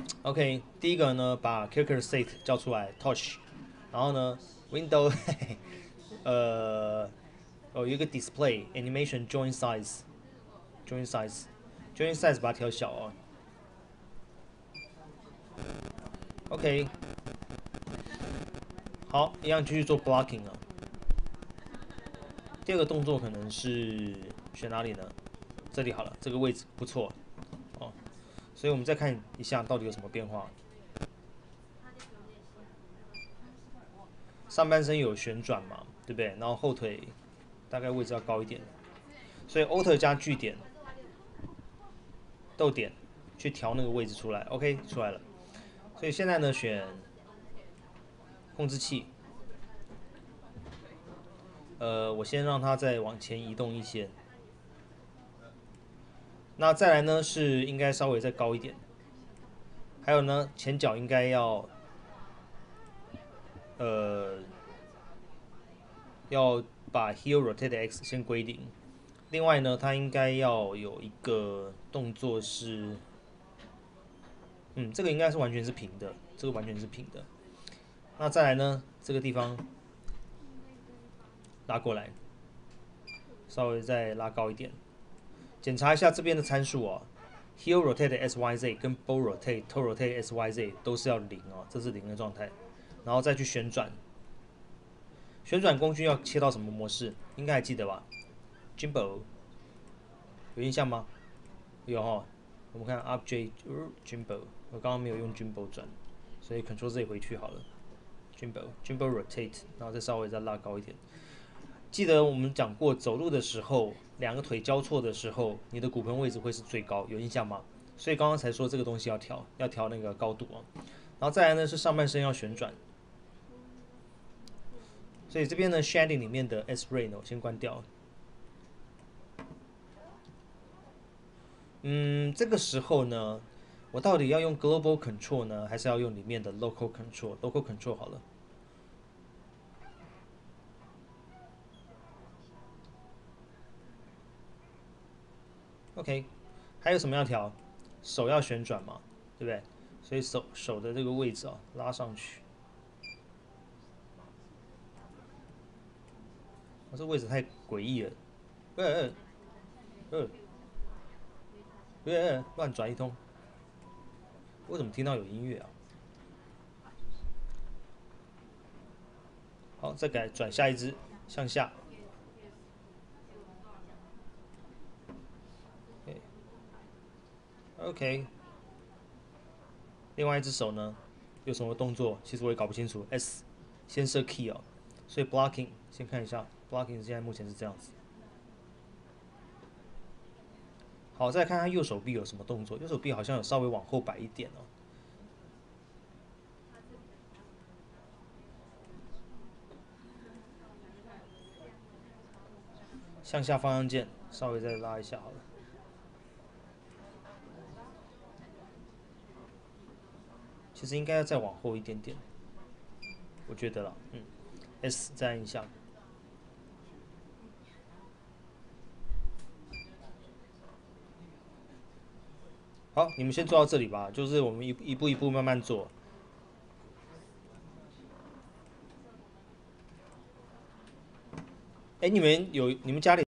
OK，第一个呢，把 character set 叫出来 touch，然后呢，window 有一个 display animation join size，join size 把它调小哦。OK，好，一样继续做 blocking 啊。第二个动作可能是选哪里呢？这里好了，这个位置不错哦。所以我们再看一下到底有什么变化。上半身有旋转嘛，对不对？然后后腿大概位置要高一点，所以 Alt 加句点逗点去调那个位置出来 ，OK 出来了。所以现在呢，选控制器，我先让它再往前移动一些。那再来呢是应该稍微再高一点，还有呢前脚应该要呃要把 Heel Rotate X 先归零。另外呢，它应该要有一个动作是，这个应该是完全是平的，这个完全是平的。那再来呢，这个地方拉过来，稍微再拉高一点，检查一下这边的参数哦。Heel Rotate SYZ 跟 Bow Rotate、Toe Rotate SYZ 都是要零哦，这是零的状态，然后再去旋转。旋转工具要切到什么模式？应该还记得吧 ？Gimbal 有印象吗？有哦。我们看 Object Gimbal， 我刚刚没有用 Gimbal 转，所以 Ctrl Z 回去好了。Gimbal Rotate， 然后稍微再拉高一点。记得我们讲过，走路的时候，两个腿交错的时候，你的骨盆位置会是最高，有印象吗？所以刚刚才说这个东西要调那个高度啊。然后再来呢是上半身要旋转，所以这边呢 Shading 里面的 S-Ray 呢我先关掉。这个时候呢，我到底要用 Global Control 呢，还是要用里面的 Local Control？Local Control 好了。OK，还有什么要调？手要旋转嘛，对不对？所以手的这个位置啊，拉上去。这位置太诡异了，乱转一通。我怎么听到有音乐啊？好，再改转下一只，向下。OK，另外一只手呢，有什么动作？其实我也搞不清楚。S 先设 key 哦，所以 blocking 先看一下，blocking 现在目前是这样子。好，再看看右手臂有什么动作。右手臂好像有稍微往后摆一点哦。向下方向键稍微再拉一下好了。其实应该要再往后一点点，我觉得了。S 再按一下。好，你们先做到这里吧，就是我们一步一步慢慢做。你们家里